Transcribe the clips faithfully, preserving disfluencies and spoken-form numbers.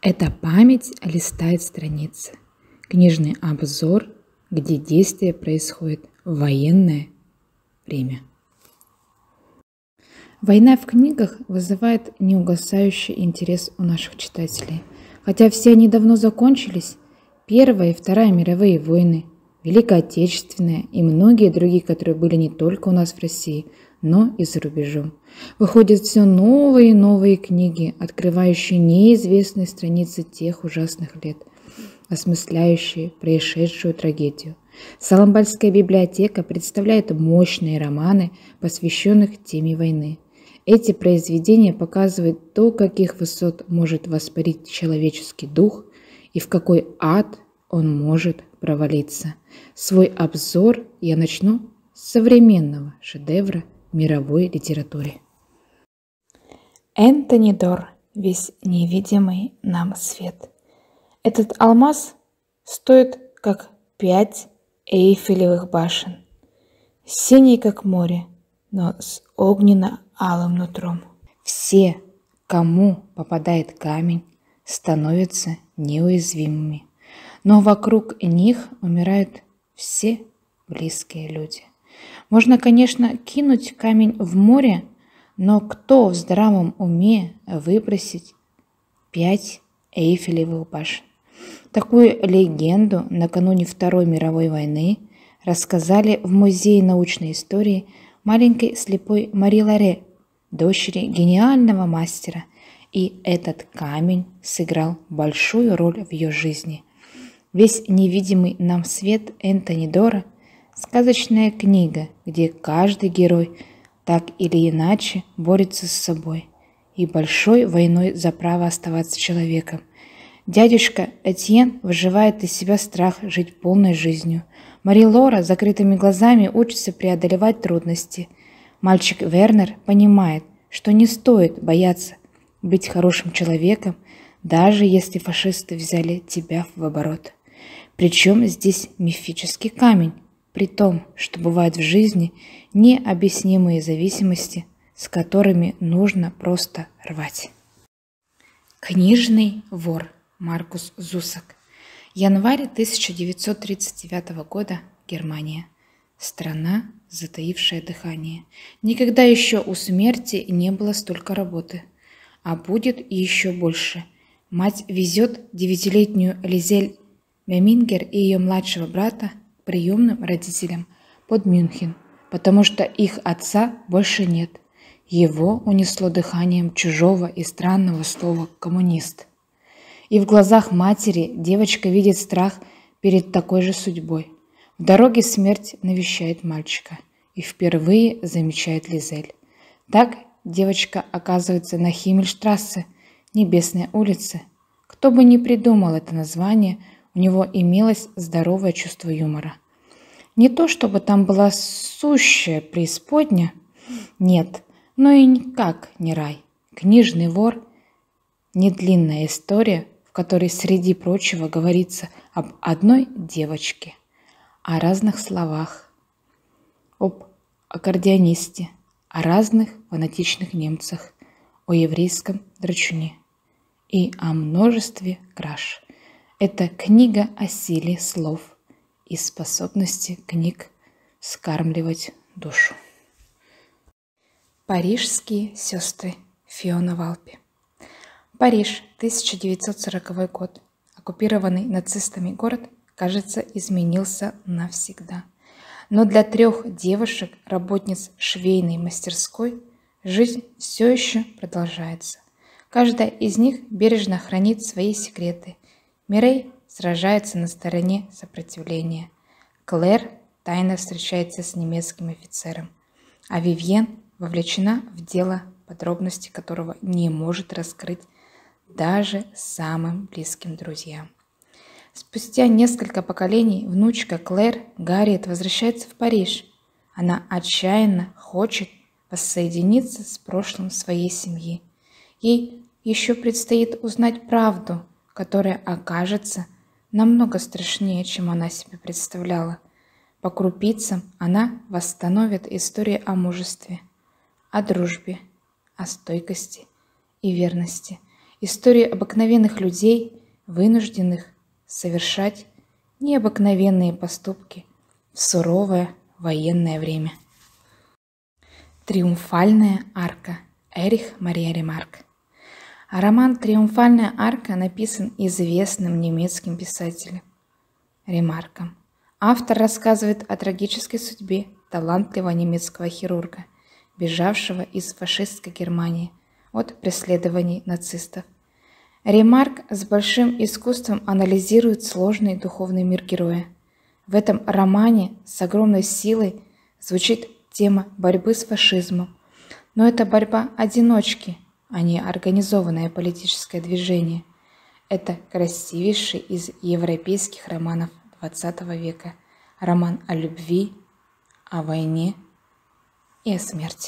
Эта память листает страницы. Книжный обзор, где действие происходит в военное время. Война в книгах вызывает неугасающий интерес у наших читателей. Хотя все они давно закончились, Первая и Вторая мировые войны, Великая Отечественная и многие другие, которые были не только у нас в России, но и за рубежом. Выходят все новые и новые книги, открывающие неизвестные страницы тех ужасных лет, осмысляющие происшедшую трагедию. Саламбальская библиотека представляет мощные романы, посвященных теме войны. Эти произведения показывают, до каких высот может воспарить человеческий дух и в какой ад он может провалиться. Свой обзор я начну с современного шедевра мировой литературы. Энтони Дор «Весь невидимый нам свет». Этот алмаз стоит как пять Эйфелевых башен, синий как море, но с огненно-алым нутром. Все, кому попадает камень, становятся неуязвимыми, но вокруг них умирают все близкие люди. Можно, конечно, кинуть камень в море, но кто в здравом уме выбросить пять Эйфелевых башен? Такую легенду накануне Второй мировой войны рассказали в Музее научной истории маленькой слепой Мари Ларе, дочери гениального мастера, и этот камень сыграл большую роль в ее жизни. Весь невидимый нам свет Энтони Дора – сказочная книга, где каждый герой так или иначе борется с собой и большой войной за право оставаться человеком. Дядюшка Этьен выживает из себя страх жить полной жизнью. Мари Лора с закрытыми глазами учится преодолевать трудности. Мальчик Вернер понимает, что не стоит бояться быть хорошим человеком, даже если фашисты взяли тебя в оборот. Причем здесь мифический камень, при том, что бывают в жизни необъяснимые зависимости, с которыми нужно просто рвать. Книжный вор Маркус Зусак. Январь тысяча девятьсот тридцать девятого года. Германия. Страна, затаившая дыхание. Никогда еще у смерти не было столько работы. А будет еще больше. Мать везет девятилетнюю Лизель Мемингер и ее младшего брата к приемным родителям под Мюнхен, потому что их отца больше нет. Его унесло дыханием чужого и странного слова «коммунист». И в глазах матери девочка видит страх перед такой же судьбой. В дороге смерть навещает мальчика и впервые замечает Лизель. Так девочка оказывается на Химмельштрассе, Небесной улице. Кто бы ни придумал это название, у него имелось здоровое чувство юмора. Не то чтобы там была сущая преисподня, нет, но и никак не рай. Книжный вор – недлинная история, в которой среди прочего говорится об одной девочке, о разных словах, об аккордеонисте, о разных фанатичных немцах, о еврейском драчуне и о множестве краж. Это книга о силе слов и способности книг вскармливать душу. Парижские сестры Фиона Валпи. Париж, тысяча девятьсот сороковой год. Оккупированный нацистами город, кажется, изменился навсегда. Но для трех девушек, работниц швейной мастерской, жизнь все еще продолжается. Каждая из них бережно хранит свои секреты. Мирей сражается на стороне сопротивления. Клэр тайно встречается с немецким офицером, а Вивьен вовлечена в дело, подробности которого не может раскрыть даже самым близким друзьям. Спустя несколько поколений внучка Клэр, Гарриет, возвращается в Париж. Она отчаянно хочет воссоединиться с прошлым своей семьи. Ей еще предстоит узнать правду, которая окажется намного страшнее, чем она себе представляла. По крупицам она восстановит историю о мужестве, о дружбе, о стойкости и верности. историю обыкновенных людей, вынужденных совершать необыкновенные поступки в суровое военное время. Триумфальная арка. Эрих Мария Ремарк. Роман «Триумфальная арка» написан известным немецким писателем Ремарком. Автор рассказывает о трагической судьбе талантливого немецкого хирурга, бежавшего из фашистской Германии от преследований нацистов. Ремарк с большим искусством анализирует сложный духовный мир героя. В этом романе с огромной силой звучит тема борьбы с фашизмом, но это борьба одиночки, а не организованное политическое движение. Это красивейший из европейских романов двадцатого века, роман о любви, о войне и о смерти.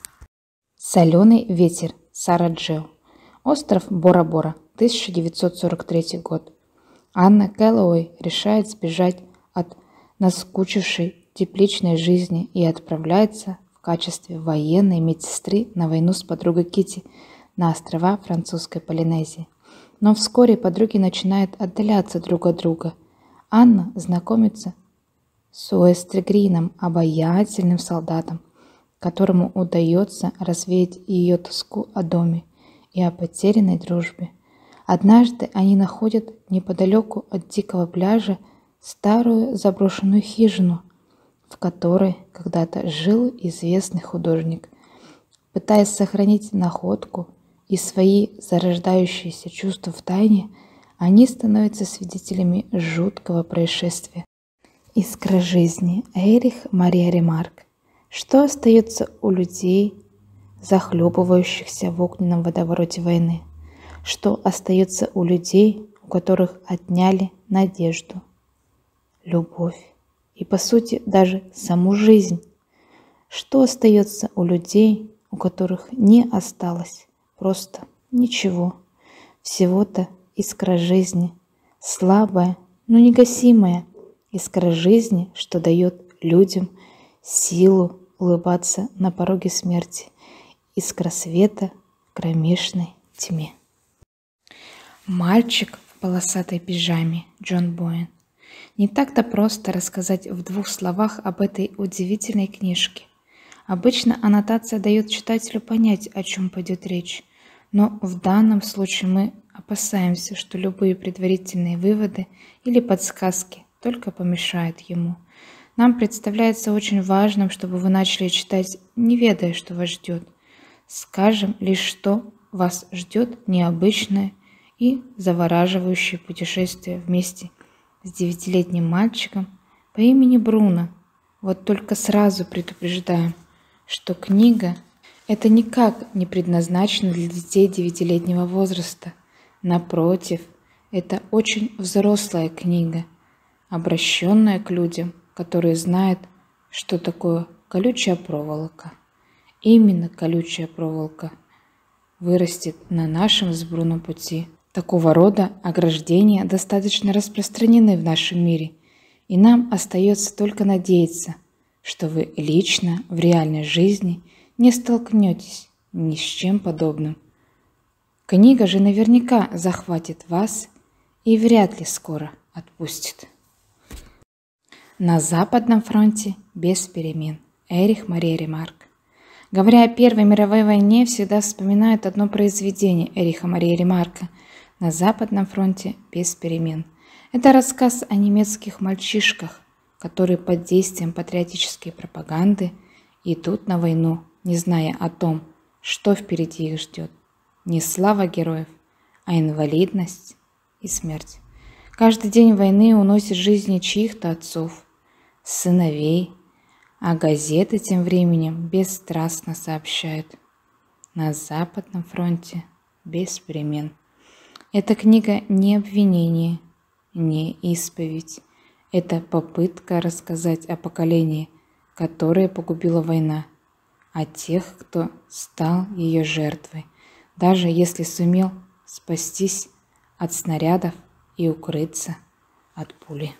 Соленый ветер. Сара Джио. Остров Бора-Бора. тысяча девятьсот сорок третий год. Анна Кэллоуэй решает сбежать от наскучившей тепличной жизни и отправляется в качестве военной медсестры на войну с подругой Китти на острова французской Полинезии. Но вскоре подруги начинают отдаляться друг от друга. Анна знакомится с Уэстригрином, обаятельным солдатом, которому удается развеять ее тоску о доме и о потерянной дружбе. Однажды они находят неподалеку от дикого пляжа старую заброшенную хижину, в которой когда-то жил известный художник. Пытаясь сохранить находку и свои зарождающиеся чувства в тайне, они становятся свидетелями жуткого происшествия. Искра жизни. Эрих Мария Ремарк. Что остается у людей, захлебывающихся в огненном водовороте войны? Что остается у людей, у которых отняли надежду, любовь и, по сути, даже саму жизнь? Что остается у людей, у которых не осталось просто ничего, всего-то искра жизни, слабая, но негасимая искра жизни, что дает людям силу улыбаться на пороге смерти, искра света в кромешной тьме. Мальчик в полосатой пижаме. Джон Боен. Не так-то просто рассказать в двух словах об этой удивительной книжке. Обычно аннотация дает читателю понять, о чем пойдет речь, но в данном случае мы опасаемся, что любые предварительные выводы или подсказки только помешают ему. Нам представляется очень важным, чтобы вы начали читать, не ведая, что вас ждет. Скажем лишь, что вас ждет необычное и завораживающее путешествие вместе с девятилетним мальчиком по имени Бруно. Вот только сразу предупреждаем, что книга это никак не предназначена для детей девятилетнего возраста. Напротив, это очень взрослая книга, обращенная к людям, которые знают, что такое колючая проволока. Именно колючая проволока вырастет на нашем с Бруно пути. Такого рода ограждения достаточно распространены в нашем мире, и нам остается только надеяться, что вы лично в реальной жизни не столкнетесь ни с чем подобным. Книга же наверняка захватит вас и вряд ли скоро отпустит. На Западном фронте без перемен. Эрих Мария Ремарк. Говоря о Первой мировой войне, всегда вспоминают одно произведение Эриха Марии Ремарка «На Западном фронте без перемен». Это рассказ о немецких мальчишках, которые под действием патриотической пропаганды идут на войну, не зная о том, что впереди их ждет. Не слава героев, а инвалидность и смерть. Каждый день войны уносит жизни чьих-то отцов, сыновей, а газеты тем временем бесстрастно сообщают: на Западном фронте без перемен. Эта книга не обвинение, не исповедь. Это попытка рассказать о поколении, которое погубила война, о тех, кто стал ее жертвой, даже если сумел спастись от снарядов и укрыться от пули.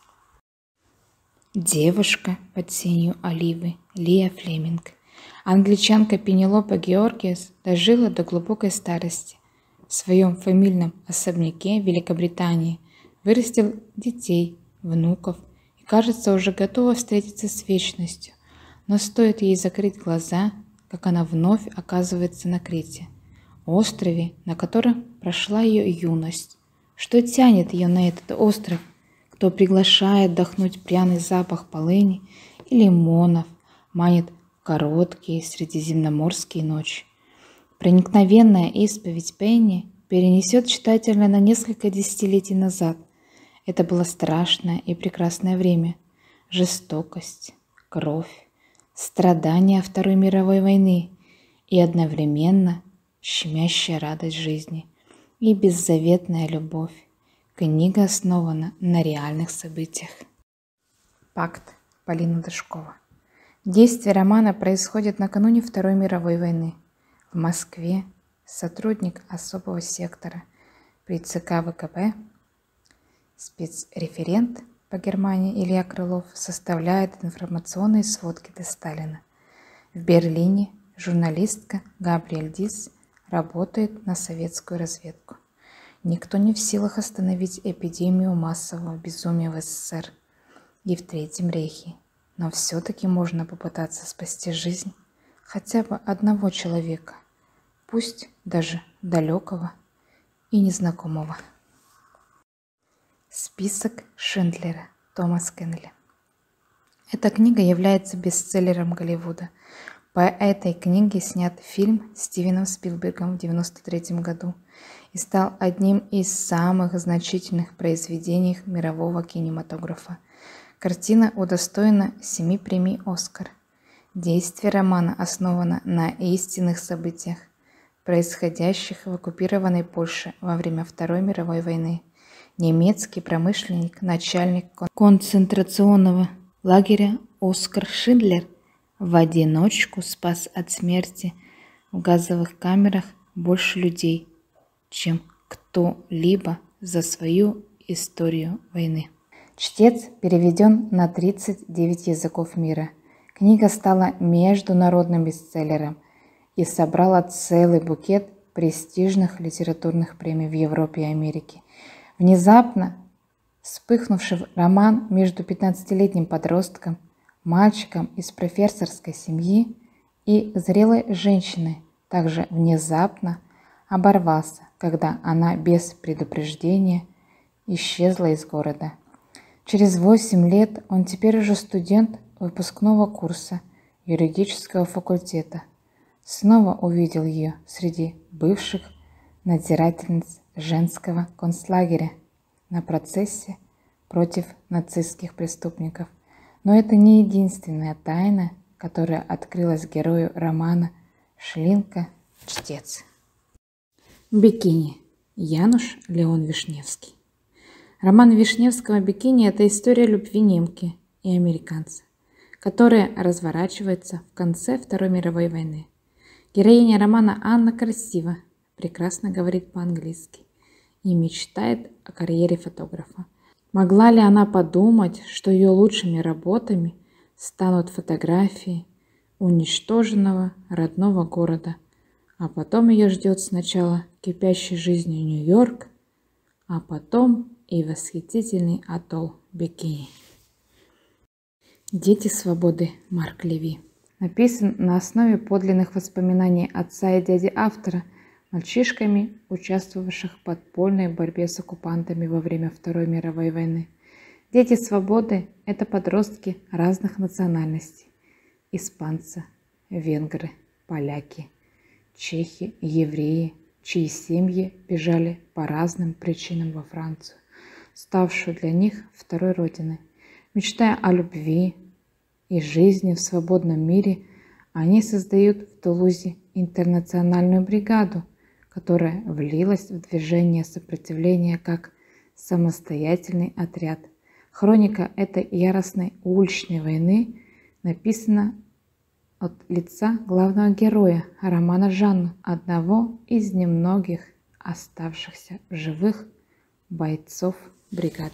Девушка под сенью оливы. Лия Флеминг. Англичанка Пенелопа Георгиас дожила до глубокой старости в своем фамильном особняке в Великобритании, вырастил детей, внуков и, кажется, уже готова встретиться с вечностью. Но стоит ей закрыть глаза, как она вновь оказывается на Крите, острове, на котором прошла ее юность. Что тянет ее на этот остров? Кто приглашает вдохнуть пряный запах полыни и лимонов, манит в короткие средиземноморские ночи? Проникновенная исповедь Пенни перенесет читателя на несколько десятилетий назад. Это было страшное и прекрасное время. Жестокость, кровь, страдания Второй мировой войны и одновременно щемящая радость жизни и беззаветная любовь. Книга основана на реальных событиях. Пакт. Полина Дашкова. Действие романа происходит накануне Второй мировой войны. В Москве сотрудник особого сектора при ЦК ВКП, спецреферент по Германии Илья Крылов составляет информационные сводки для Сталина. В Берлине журналистка Габриэль Дис работает на советскую разведку. Никто не в силах остановить эпидемию массового безумия в СССР и в Третьем рейхе, но все-таки можно попытаться спасти жизнь хотя бы одного человека, пусть даже далекого и незнакомого. Список Шиндлера. Томас Кеннелли. Эта книга является бестселлером Голливуда. По этой книге снят фильм Стивеном Спилбергом в девяносто третьем году и стал одним из самых значительных произведений мирового кинематографа. Картина удостоена семи премий «Оскар». Действие романа основано на истинных событиях, происходящих в оккупированной Польше во время Второй мировой войны. Немецкий промышленник, начальник концентрационного лагеря Оскар Шиндлер в одиночку спас от смерти в газовых камерах больше людей, чем кто-либо за свою историю войны. «Чтец» переведен на тридцать девять языков мира. Книга стала международным бестселлером и собрала целый букет престижных литературных премий в Европе и Америке. Внезапно вспыхнувший роман между пятнадцатилетним подростком, мальчиком из профессорской семьи и зрелой женщиной также внезапно оборвался, когда она без предупреждения исчезла из города. Через восемь лет он теперь уже студент выпускного курса юридического факультета. Снова увидел ее среди бывших надзирательниц женского концлагеря на процессе против нацистских преступников. Но это не единственная тайна, которая открылась герою романа Шлинка «Чтец». Бикини. Януш Леон Вишневский. Роман Вишневского «Бикини» — это история любви немки и американца, которая разворачивается в конце Второй мировой войны. Героиня романа Анна красива, прекрасно говорит по-английски и мечтает о карьере фотографа. Могла ли она подумать, что ее лучшими работами станут фотографии уничтоженного родного города, а потом ее ждет сначала кипящей жизнью Нью-Йорк, а потом и восхитительный атолл Бикини. «Дети свободы» Марк Леви. Написан на основе подлинных воспоминаний отца и дяди автора, мальчишками, участвовавших в подпольной борьбе с оккупантами во время Второй мировой войны. «Дети свободы» — это подростки разных национальностей. Испанцы, венгры, поляки, чехи, евреи, чьи семьи бежали по разным причинам во Францию, ставшую для них второй родиной. Мечтая о любви и жизни в свободном мире, они создают в Тулузе интернациональную бригаду, которая влилась в движение сопротивления как самостоятельный отряд. Хроника этой яростной уличной войны написана от лица главного героя романа Жанны, одного из немногих оставшихся в живых бойцов бригады.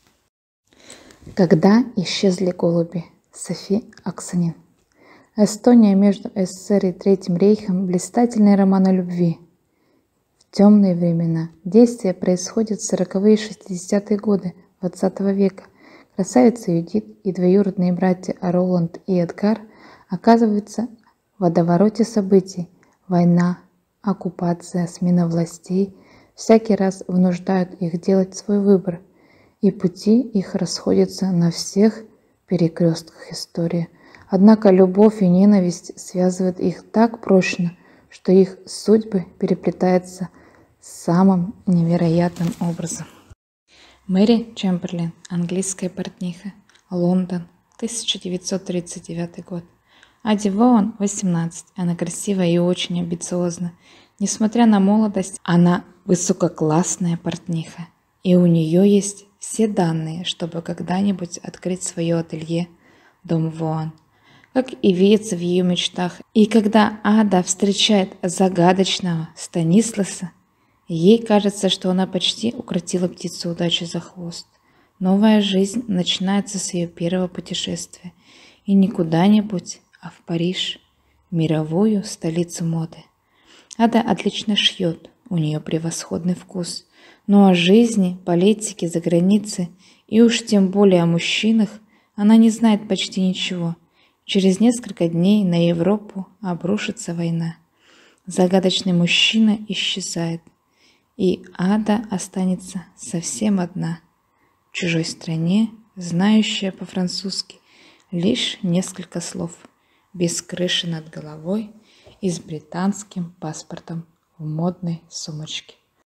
Когда исчезли голуби. Софи Аксенин. Эстония между СССР и Третьим рейхом. Блистательный роман о любви. В темные времена. Действие происходит в сороковые и шестидесятые годы двадцатого века. Красавица Юдит и двоюродные братья Роланд и Эдгар оказываются в водовороте событий. Война, оккупация, смена властей всякий раз вынуждают их делать свой выбор, и пути их расходятся на всех перекрестках истории. Однако любовь и ненависть связывают их так прочно, что их судьбы переплетаются самым невероятным образом. Мэри Чемберлен, английская портниха, Лондон, тысяча девятьсот тридцать девятый год. Ади Воан, восемнадцать. Она красивая и очень амбициозна. Несмотря на молодость, она высококлассная портниха, и у нее есть все данные, чтобы когда-нибудь открыть свое ателье «Дом Воан», как и видится в ее мечтах. И когда Ада встречает загадочного Станисласа, ей кажется, что она почти укротила птицу удачи за хвост. Новая жизнь начинается с ее первого путешествия, и не куда-нибудь, а в Париж, мировую столицу моды. Ада отлично шьет, у нее превосходный вкус, но о жизни, политике за границей и уж тем более о мужчинах она не знает почти ничего. Через несколько дней на Европу обрушится война. Загадочный мужчина исчезает, и Ада останется совсем одна, в чужой стране, знающая по-французски лишь несколько слов, без крыши над головой и с британским паспортом в модной сумочке.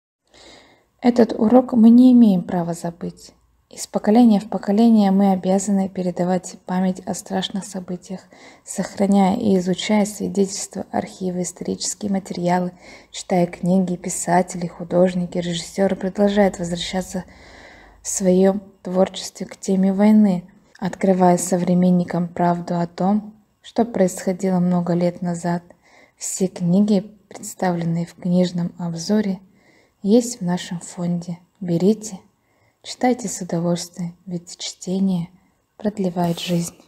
Этот урок мы не имеем права забыть. Из поколения в поколение мы обязаны передавать память о страшных событиях, сохраняя и изучая свидетельства, архивы, исторические материалы, читая книги, писатели, художники, режиссеры продолжают возвращаться в своем творчестве к теме войны, открывая современникам правду о том, что происходило много лет назад. Все книги, представленные в книжном обзоре, есть в нашем фонде. Берите, читайте с удовольствием, ведь чтение продлевает жизнь.